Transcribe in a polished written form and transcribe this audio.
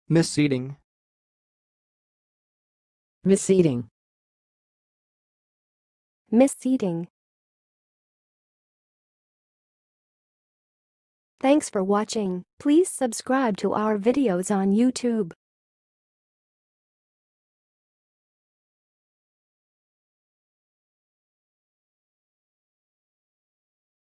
Misseating. Misseating. Misseating. Thanks for watching. Please subscribe to our videos on YouTube.